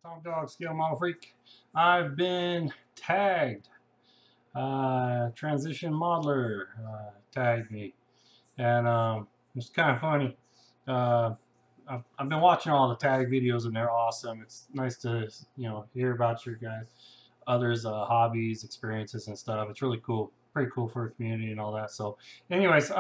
Tom Dog, Scale Model Freak. I've been tagged. Transition Modeler tagged me, and it's kind of funny. I've been watching all the tag videos, and they're awesome. It's nice to hear about your guys, others' hobbies, experiences, and stuff. It's really cool, pretty cool for a community and all that. So, anyways,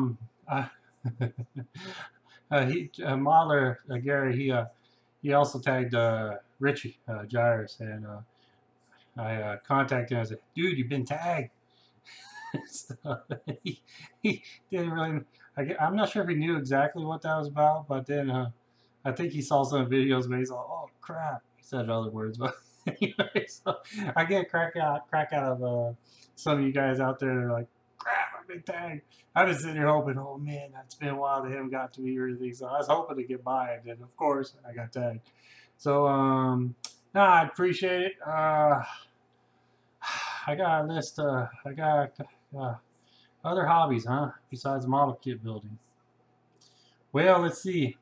Modeler Gary, he also tagged Richie Gyres, and I contacted him. I said, "Dude, you've been tagged." So, he didn't really. I'm not sure if he knew exactly what that was about, but then I think he saw some videos, but he's like, "Oh crap!" He said other words, but anyway, so I get a crack out of some of you guys out there like, "Crap, I've been tagged." I've been sitting here hoping, "Oh man, it's been a while that haven't got to me or anything." So I was hoping to get by, and then of course I got tagged. So no, I appreciate it. I got a list. I got other hobbies, huh? Besides model kit building. Well, let's see.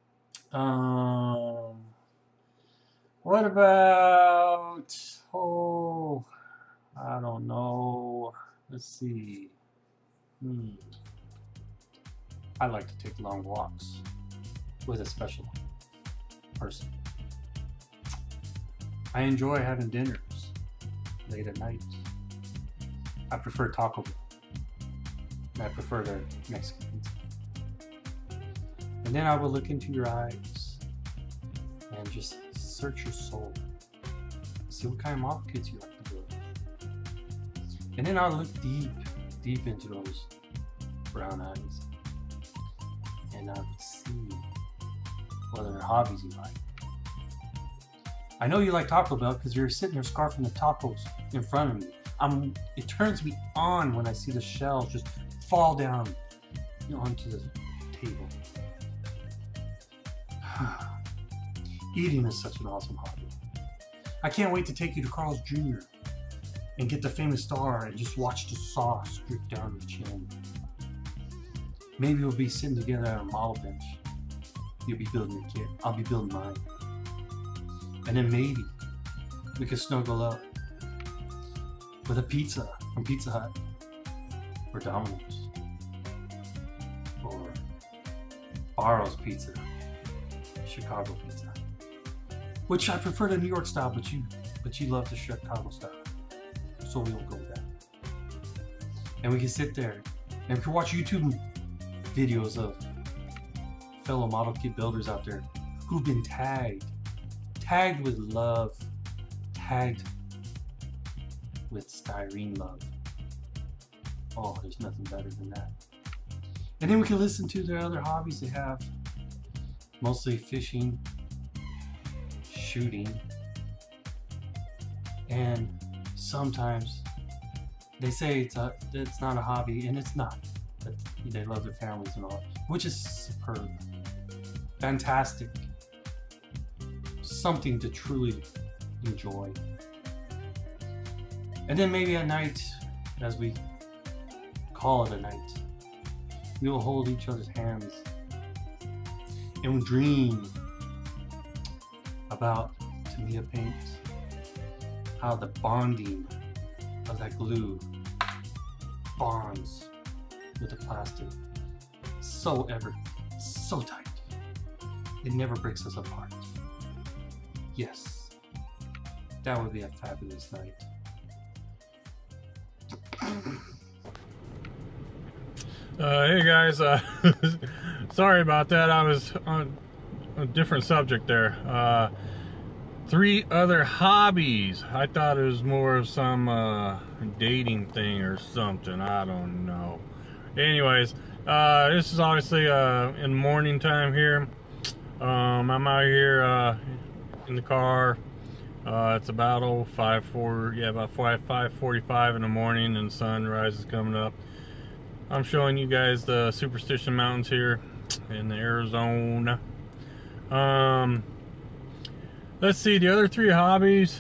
What about? Oh, I don't know. Let's see. I like to take long walks with a special person. I enjoy having dinners late at night. I prefer Taco Bell. I prefer the Mexican pizza. And then I will look into your eyes and just search your soul. See what kind of model kits you like to build. And then I'll look deep into those brown eyes. And I would see what other hobbies you like. I know you like Taco Bell because you're sitting there scarfing the tacos in front of me. It turns me on when I see the shells just fall down onto the table. Eating is such an awesome hobby. I can't wait to take you to Carl's Jr. and get the famous star and just watch the sauce drip down your chin. Maybe we'll be sitting together on a model bench. You'll be building your kit. I'll be building mine. And then maybe we could snuggle up with a pizza from Pizza Hut or Domino's or Barro's Pizza, Chicago Pizza, which I prefer the New York style, but you love the Chicago style, so we'll go with that. And we can sit there and we can watch YouTube videos of fellow model kit builders out there who've been tagged with love, tagged with styrene love. Oh, there's nothing better than that. And then we can listen to their other hobbies they have, mostly fishing, shooting, and sometimes they say it's not a hobby, and it's not. But they love their families and all, which is superb, fantastic, something to truly enjoy. And then maybe at night, as we call it a night, we will hold each other's hands and we'll dream about Tamiya paint, how the bonding of that glue bonds with the plastic so tight. It never breaks us apart. Yes, that would be a fabulous night. Hey guys, sorry about that. I was on a different subject there. 3 other hobbies. I thought it was more of some dating thing or something. I don't know. Anyways, this is obviously in morning time here. I'm out here in the car. It's about 5:45 in the morning, and sunrise is coming up. I'm showing you guys the Superstition Mountains here in Arizona. Let's see, the other 3 hobbies.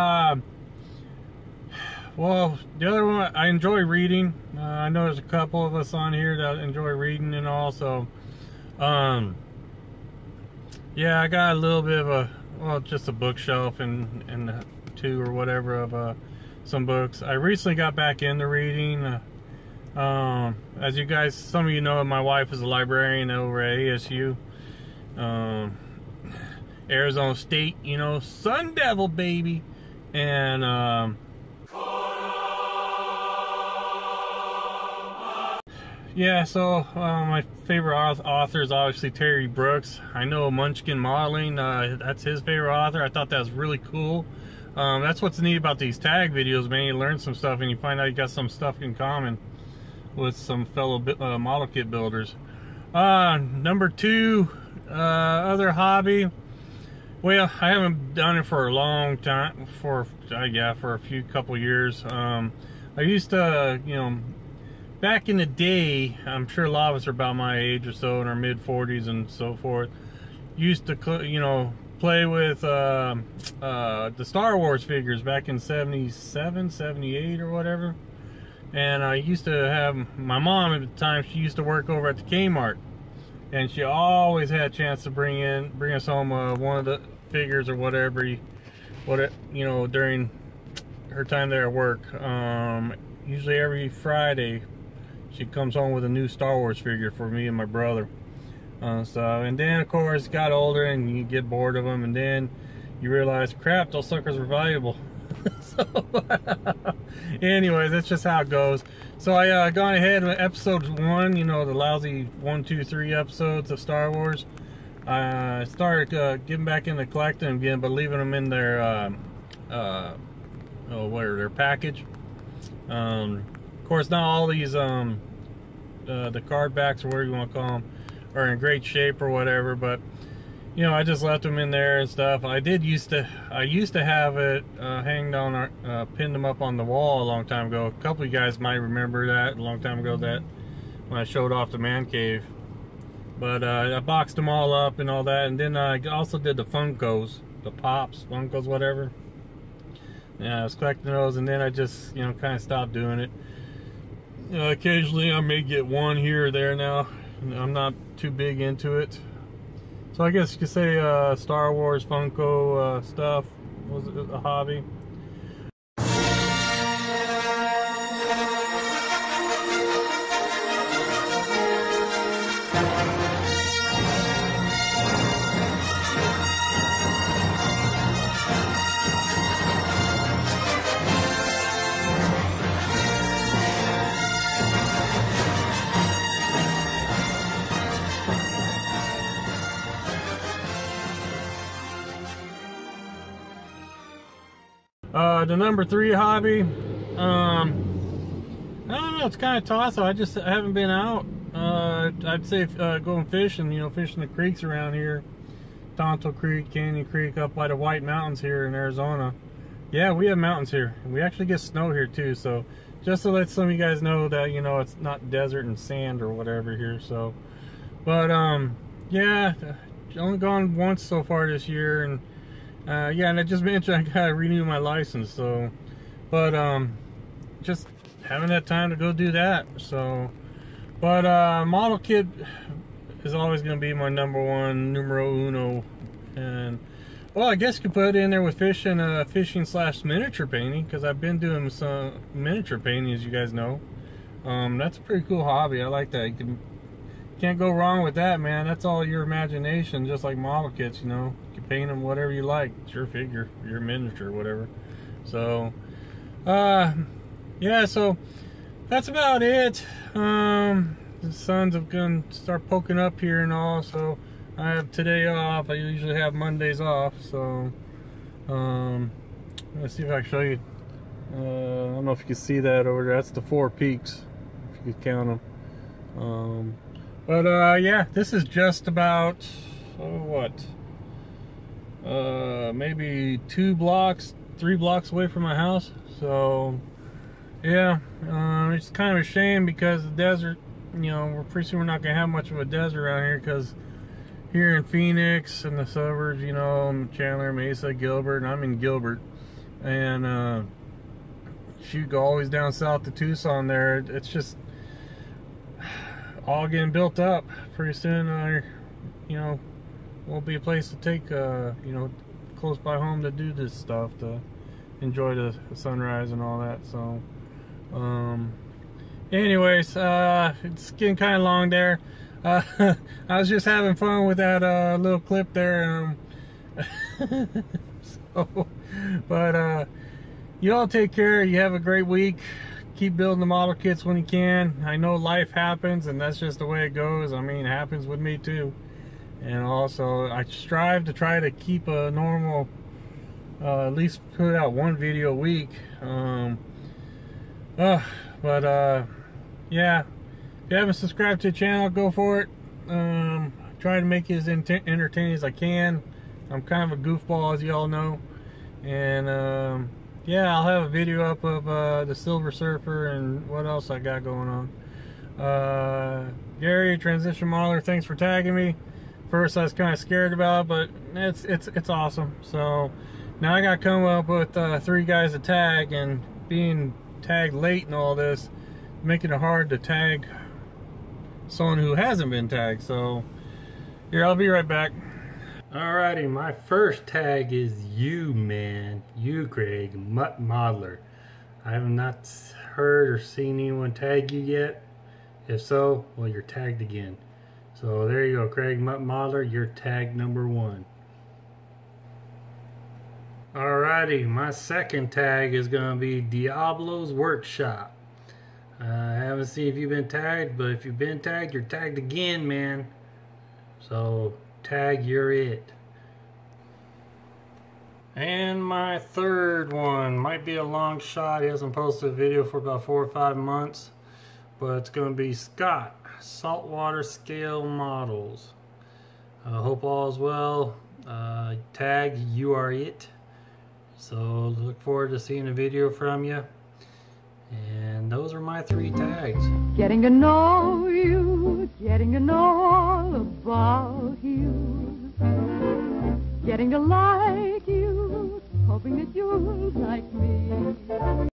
Well, the other one, I enjoy reading. I know there's a couple of us on here that enjoy reading and all, so yeah, I got a little bit of well, just a bookshelf and two or whatever of some books. I recently got back into reading. As you guys, some of you know, my wife is a librarian over at ASU, Arizona State, you know, Sun Devil baby, and yeah, so my favorite author is obviously Terry Brooks. I know Munchkin Modeling, that's his favorite author. I thought that was really cool. That's what's neat about these tag videos, man. You learn some stuff and you find out you got some stuff in common with some fellow model kit builders. Number 2, other hobby. Well, I haven't done it for a long time, for a few couple years. I used to, you know, back in the day, I'm sure a lot of us are about my age or so, in our mid-40s and so forth, used to, you know, play with the Star Wars figures back in 77, 78 or whatever. And I used to have, my mom at the time, she used to work over at the Kmart. And she always had a chance to bring us home one of the figures or whatever, you know, during her time there at work. Usually every Friday, she comes home with a new Star Wars figure for me and my brother. And then of course got older and you get bored of them, and then you realize, crap, those suckers were valuable. So anyways, that's just how it goes. So I gone ahead with episode 1, you know, the lousy 1, 2, 3 episodes of Star Wars. I started getting back into collecting again, but leaving them in their their package. Of course, not all these the card backs, or whatever you want to call them, are in great shape or whatever, but you know, I just left them in there and stuff. I used to have it hanged on, pinned them up on the wall a long time ago. A couple of you guys might remember that a long time ago, that when I showed off the man cave. But I boxed them all up and all that, and then I also did the Funkos, the Pops, Funkos, whatever. Yeah, I was collecting those, and then I just, you know, kind of stopped doing it. Occasionally I may get one here or there now. I'm not too big into it. So I guess you could say Star Wars Funko stuff was a hobby. The number 3 hobby, I don't know, it's kind of toss-up. I haven't been out. I'd say going fishing, you know, fishing the creeks around here. Tonto Creek, Canyon Creek, up by the White Mountains here in Arizona. Yeah, we have mountains here. We actually get snow here too, so just to let some of you guys know that, you know, it's not desert and sand or whatever here. So, but yeah, only gone once so far this year, and yeah, and I just mentioned I gotta renew my license, so, but just haven't had time to go do that. So, but model kit is always gonna be my numero uno, and well, I guess you could put it in there with fishing / miniature painting, because I've been doing some miniature painting, as you guys know. That's a pretty cool hobby. I like that. Can't go wrong with that, man. That's all your imagination, just like model kits, you know. You can paint them whatever you like. It's your figure, your miniature, whatever. So, yeah, so that's about it. The suns have gonna start poking up here and all, so I have today off. I usually have Mondays off, so let's see if I can show you. I don't know if you can see that over there. That's the 4 peaks, if you could count them. But yeah, this is just about maybe 2 blocks, 3 blocks away from my house. So yeah, it's kind of a shame, because the desert, you know, we're pretty soon we're not gonna have much of a desert around here, because here in Phoenix and the suburbs, you know, Chandler, Mesa, Gilbert, and I'm in Gilbert, and shoot, go always down south to Tucson there. It's just all getting built up. Pretty soon, you know, won't be a place to take, you know, close by home to do this stuff, to enjoy the sunrise and all that. So anyways, it's getting kind of long there. I was just having fun with that little clip there. But you all take care. You have a great week. Keep building the model kits when you can. I know life happens, and that's just the way it goes. I mean, it happens with me too. And also, I strive to try to keep a normal, at least put out one video a week. Yeah, if you haven't subscribed to the channel, go for it. Try to make it as entertaining as I can. I'm kind of a goofball, as you all know. And yeah, I'll have a video up of the Silver Surfer and what else I got going on. Gary, Transition Modeler, thanks for tagging me. First I was kind of scared about it, but it's awesome. So now I got to come up with 3 guys to tag, and being tagged late and all this, making it hard to tag someone who hasn't been tagged. So here, I'll be right back. Alrighty, my first tag is you, man. You, Craig, Muttmodeler. I have not heard or seen anyone tag you yet. If so, well, you're tagged again. So there you go, Craig Muttmodeler. You're tag number 1. Alrighty, my second tag is going to be Diablo's Workshop. I haven't seen if you've been tagged, but if you've been tagged, you're tagged again, man. So tag, you're it. And my third one might be a long shot. He hasn't posted a video for about 4 or 5 months, but it's going to be Scott, Saltwater Scale Models. I hope all is well. Tag, you are it. So look forward to seeing a video from you. And those are my 3 tags. Getting to know you, getting to know all about you, getting to like you, hoping that you'll like me.